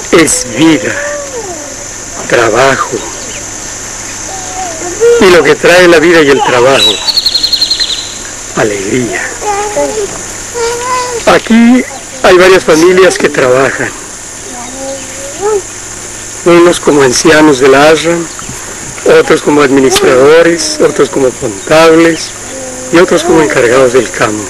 es vida, trabajo. Y lo que trae la vida y el trabajo, alegría. Aquí hay varias familias que trabajan. Unos como ancianos del ashram, otros como administradores, otros como contables y otros como encargados del campo.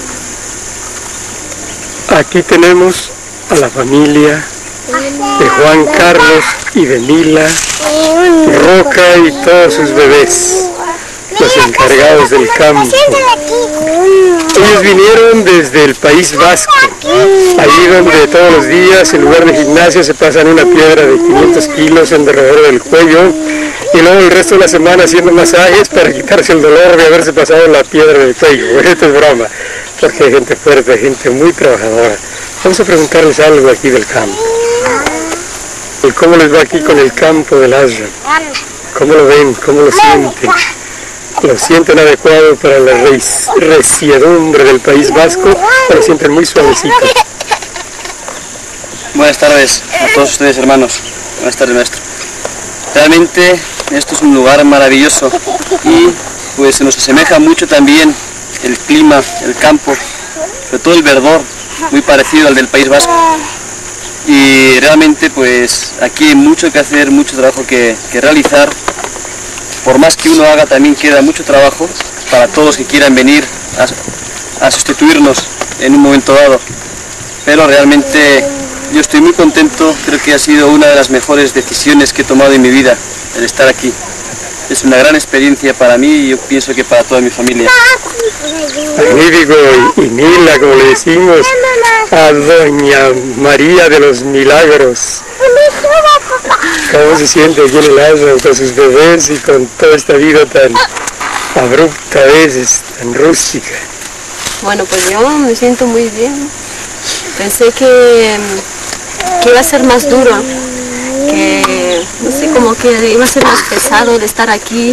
Aquí tenemos a la familia de Juan Carlos y de Mila, Roca y todos sus bebés, los encargados del campo. Ellos vinieron desde el País Vasco, allí donde todos los días en lugar de gimnasio se pasan una piedra de 500 kilos en derredor del cuello y luego el resto de la semana haciendo masajes para quitarse el dolor de haberse pasado la piedra del cuello. Esto es broma, porque hay gente fuerte, gente muy trabajadora. Vamos a preguntarles algo aquí del campo. ¿Cómo les va aquí con el campo del ashram? ¿Cómo lo ven? ¿Cómo lo sienten? ¿Lo sienten adecuado para la resiedumbre del País Vasco o lo sienten muy suavecito? Buenas tardes a todos ustedes, hermanos. Buenas tardes, maestro. Realmente esto es un lugar maravilloso y pues se nos asemeja mucho también el clima, el campo, sobre todo el verdor, muy parecido al del País Vasco. Y realmente pues aquí hay mucho que hacer, mucho trabajo que realizar. Por más que uno haga, también queda mucho trabajo para todos los que quieran venir a sustituirnos en un momento dado. Pero realmente yo estoy muy contento, creo que ha sido una de las mejores decisiones que he tomado en mi vida, el estar aquí. Es una gran experiencia para mí y yo pienso que para toda mi familia. Magnífico, y Mila, como le decimos a Doña María de los Milagros. ¿Cómo se siente aquí en el ashram con sus bebés y con toda esta vida tan abrupta a veces, tan rústica? Bueno, pues yo me siento muy bien. Pensé que iba a ser más duro, que no sé, como que iba a ser más pesado de estar aquí,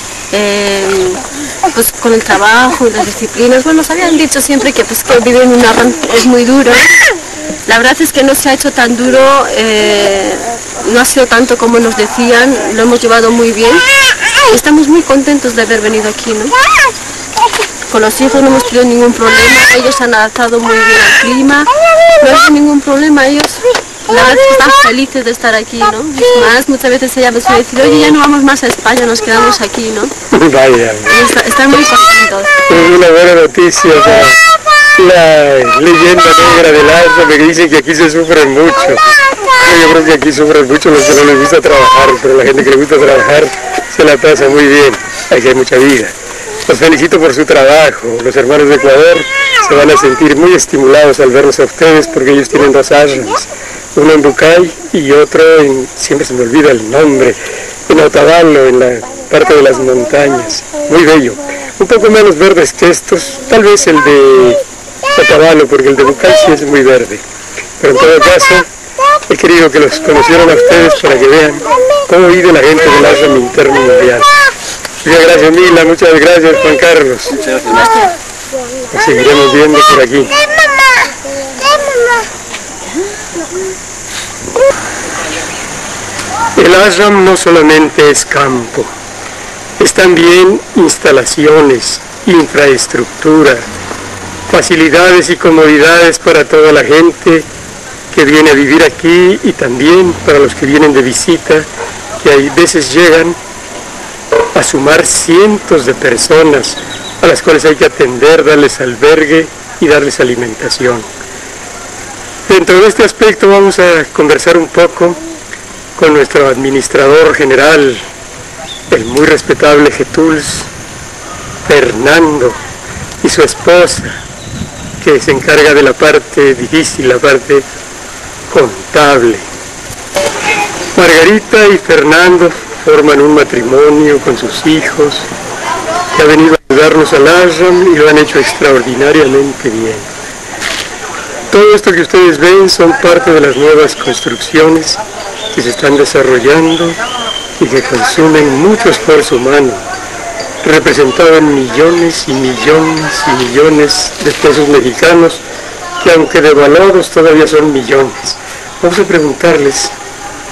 pues con el trabajo y las disciplinas. Bueno, nos habían dicho siempre que pues que vivir en un ashram es muy duro. La verdad es que no se ha hecho tan duro, no ha sido tanto como nos decían, lo hemos llevado muy bien. Estamos muy contentos de haber venido aquí, ¿no? Con los hijos no hemos tenido ningún problema, ellos se han adaptado muy bien al clima, no hay ningún problema, ellos la verdad es que están felices de estar aquí, ¿no? Es más, muchas veces ella me suele decir, oye, ya no vamos más a España, nos quedamos aquí, ¿no? Vaya. Están muy contentos. Es una buena noticia para la leyenda negra del ashram, que dicen que aquí se sufre mucho. Yo creo que aquí sufren mucho los que no les gusta trabajar, pero la gente que le gusta trabajar se la pasa muy bien, aquí hay mucha vida. Los felicito por su trabajo. Los hermanos de Ecuador se van a sentir muy estimulados al verlos a ustedes porque ellos tienen dos ashrams, uno en Bucay y otro en, siempre se me olvida el nombre, en Otavalo, en la parte de las montañas. Muy bello. Un poco menos verdes que estos, tal vez el de Otavalo, porque el de Bucay sí es muy verde. Pero en todo caso, he querido que los conocieran a ustedes para que vean cómo vive la gente del ashram interno mundial. Muchas gracias, Mila, muchas gracias, Juan Carlos. Muchas gracias, maestro. Nos seguiremos viendo por aquí. El ashram no solamente es campo, es también instalaciones, infraestructura, facilidades y comodidades para toda la gente que viene a vivir aquí y también para los que vienen de visita, que a veces llegan a sumar cientos de personas a las cuales hay que atender, darles albergue y darles alimentación. Dentro de este aspecto vamos a conversar un poco con nuestro administrador general, el muy respetable Getuls, Fernando, y su esposa, que se encarga de la parte difícil, la parte contable. Margarita y Fernando forman un matrimonio con sus hijos, que ha venido a ayudarnos al ashram y lo han hecho extraordinariamente bien. Todo esto que ustedes ven son parte de las nuevas construcciones que se están desarrollando y que consumen mucho esfuerzo humano, representado en millones y millones y millones de pesos mexicanos, que aunque devaluados todavía son millones. Vamos a preguntarles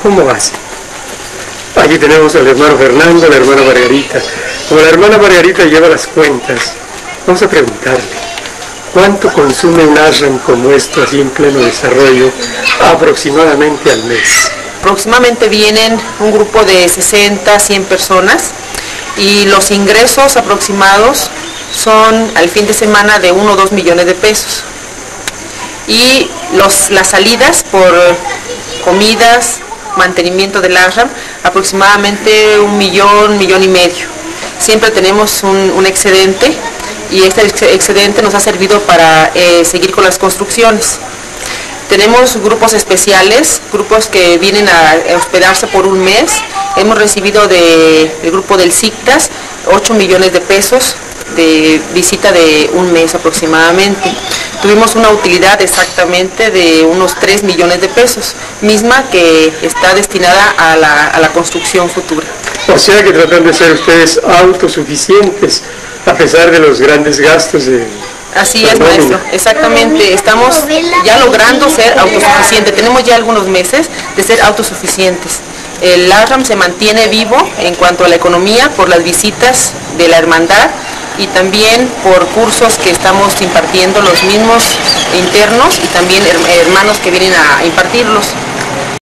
¿Cómo hacen? Aquí tenemos al hermano Fernando, a la hermana Margarita. Como la hermana Margarita lleva las cuentas, vamos a preguntarle, ¿cuánto consume un ashram como esto, así en pleno desarrollo, aproximadamente al mes? Aproximadamente vienen un grupo de 60, 100 personas y los ingresos aproximados son al fin de semana de 1 o 2 millones de pesos. Y las salidas por comidas, mantenimiento del ashram, aproximadamente 1 millón, 1,5 millones. Siempre tenemos un excedente y este excedente nos ha servido para seguir con las construcciones. Tenemos grupos especiales, grupos que vienen a hospedarse por un mes. Hemos recibido del grupo del SICTAS 8 millones de pesos de visita de un mes aproximadamente. Tuvimos una utilidad exactamente de unos 3 millones de pesos, misma que está destinada a la construcción futura. O sea que tratan de ser ustedes autosuficientes, a pesar de los grandes gastos de... Así es, maestro, exactamente, estamos ya logrando ser autosuficientes, tenemos ya algunos meses de ser autosuficientes. El ashram se mantiene vivo en cuanto a la economía por las visitas de la hermandad y también por cursos que estamos impartiendo los mismos internos y también hermanos que vienen a impartirlos.